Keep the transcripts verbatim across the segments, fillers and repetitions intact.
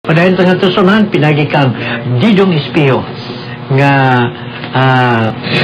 padayon tengah tusunan pinagi kang Didong Espio nga ah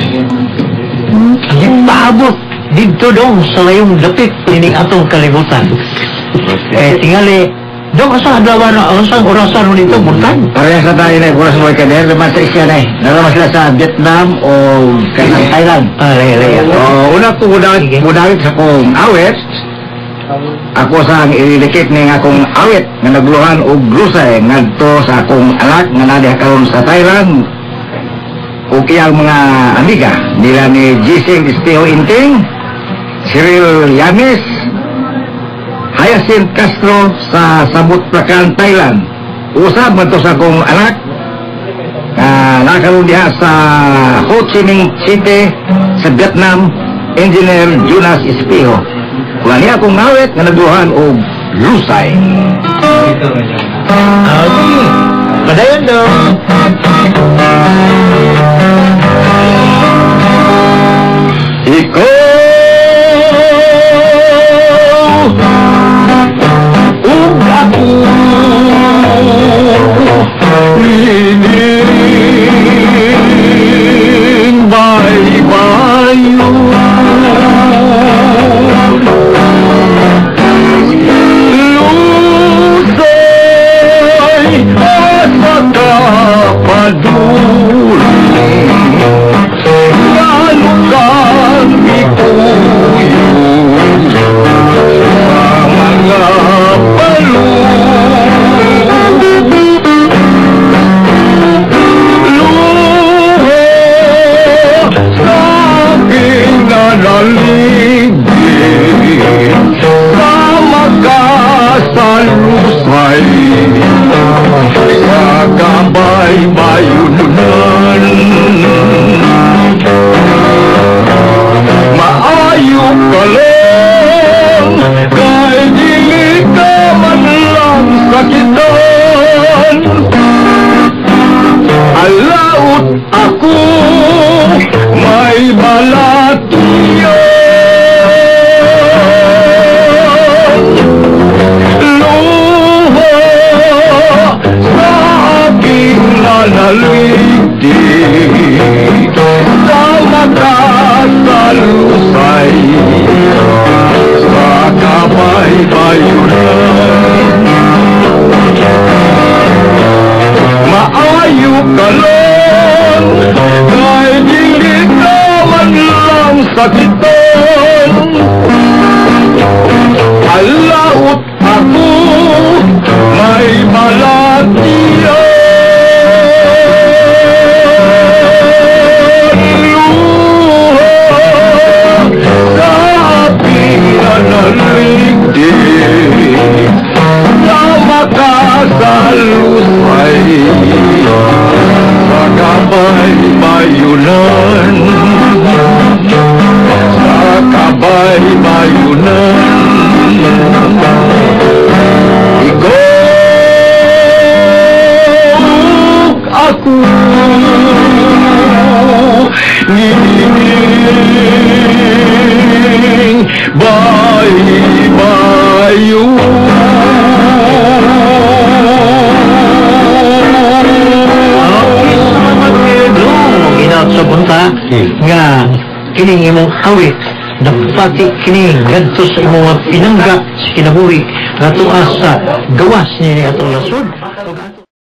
gipaabot dito dong sa layong dapit ini atong kalibutan. Eh tingali dong asa adlaw na asang orasan nito buntag. Parehas na tayo na oras mo kader naman sa isya na eh. Naramas sila sa Vietnam o kanang Thailand. Ah, laya laya. Oh, una ko mudawit mudawit sa kong awit. Ako sa ilikit ning akong awit nga nagluhan og Lusay ngadto sa akong anak nga nadi karon sa Thailand. Ug iyang mga amiga nila ni Gising Esteo Inting, Cyril Yamis, Hyacinth Castro sa Samut Prakan, Thailand. Usab man to sa akong anak uh, nakaroon diha sa Ho Chi Minh City sa Vietnam, Engineer Jonas Espio. Kung niya akong ngawit nga nagluhan og Lusay. Okay. Padayon dong. Ikaw ug ako lining bay-bayo Lusay asa ka paduli bayunan maayo ka lang kay dili ka man lang sakitan alaot ako may balatiyan naligdig sa makasalusay sa kabaybayunan maayo ka lang kay dili ka man lang sakitan alaot ako may malatiyan Lusay sa kabaybayunan sa kabaybayunan ikaw ako nining bay-bayunan sa bunta nga kining imong awit nagpati kining ngadto sa imong pinanggap sa kinabuhi nga tuas sa gawas niya atong nasod.